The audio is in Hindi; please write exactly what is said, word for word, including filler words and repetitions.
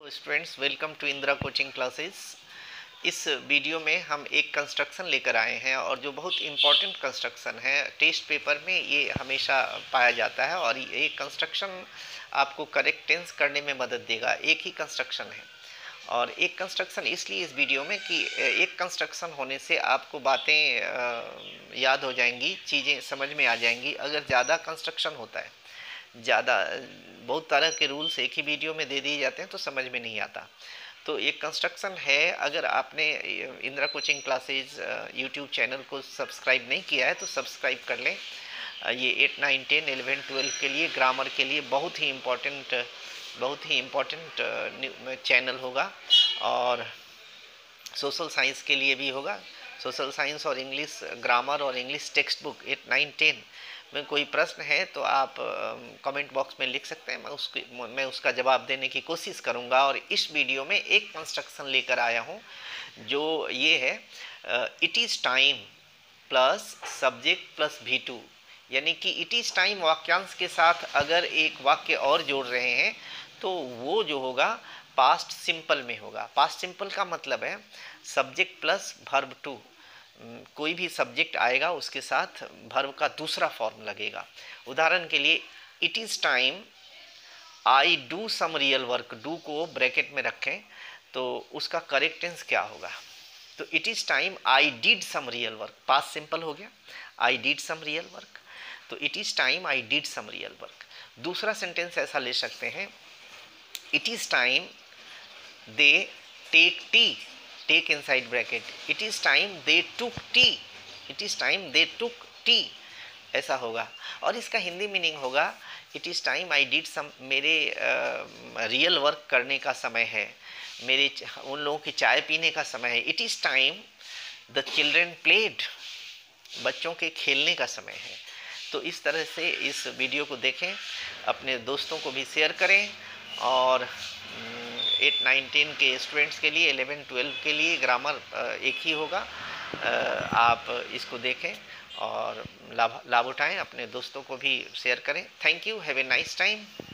Students, welcome to Indira coaching classes. इस वीडियो में हम एक कंस्ट्रक्शन लेकर आए हैं और जो बहुत इम्पॉर्टेंट कंस्ट्रक्शन है, टेस्ट पेपर में ये हमेशा पाया जाता है और ये कंस्ट्रक्शन आपको करेक्ट टेंस करने में मदद देगा। एक ही कंस्ट्रक्शन है और एक कंस्ट्रक्शन इसलिए इस वीडियो में कि एक कंस्ट्रक्शन होने से आपको बातें याद हो जाएंगी, चीज़ें समझ में आ जाएंगी। अगर ज़्यादा कंस्ट्रक्शन होता है, ज़्यादा बहुत तरह के रूल्स एक ही वीडियो में दे दिए जाते हैं तो समझ में नहीं आता। तो एक कंस्ट्रक्शन है, अगर आपने Indira coaching classes YouTube channel को सब्सक्राइब नहीं किया है तो सब्सक्राइब कर लें। ये eight nine ten eleven twelve के लिए, ग्रामर के लिए बहुत ही इम्पोर्टेंट बहुत ही इम्पोर्टेंट चैनल होगा और सोशल साइंस के लिए भी होगा। सोशल साइंस और इंग्लिश ग्रामर और English text book eight nine ten में कोई प्रश्न है तो आप कमेंट बॉक्स में लिख सकते हैं, मैं उसकी मैं उसका जवाब देने की कोशिश करूंगा। और इस वीडियो में एक कंस्ट्रक्शन लेकर आया हूं जो ये है, it is time plus subject plus V two, यानी कि इट इज़ टाइम वाक्यांश के साथ अगर एक वाक्य और जोड़ रहे हैं तो वो जो होगा पास्ट सिंपल में होगा। पास्ट सिंपल का मतलब है सब्जेक्ट प्लस वर्ब टू, कोई भी सब्जेक्ट आएगा उसके साथ वर्ब का दूसरा फॉर्म लगेगा। उदाहरण के लिए, it is time I do some real work, do को ब्रैकेट में रखें तो उसका करेक्ट टेंस क्या होगा? तो it is time I did some real work, past simple हो गया, I did some real work. तो it is time I did some real work. दूसरा सेंटेंस ऐसा ले सकते हैं, it is time they take tea, take inside bracket, it is time they took T, it is time they took tea, ऐसा होगा। और इसका हिंदी मीनिंग होगा, it is time I did some, मेरे रियल uh, वर्क करने का समय है, मेरे उन लोगों की चाय पीने का समय है। It is time the children played, बच्चों के खेलने का समय है। तो इस तरह से इस वीडियो को देखें, अपने दोस्तों को भी शेयर करें और एट नाइन टेन के स्टूडेंट्स के लिए, एलेवन ट्वेल्व के लिए ग्रामर एक ही होगा। आप इसको देखें और लाभ लाभ उठाएं, अपने दोस्तों को भी शेयर करें। Thank you, have a nice time.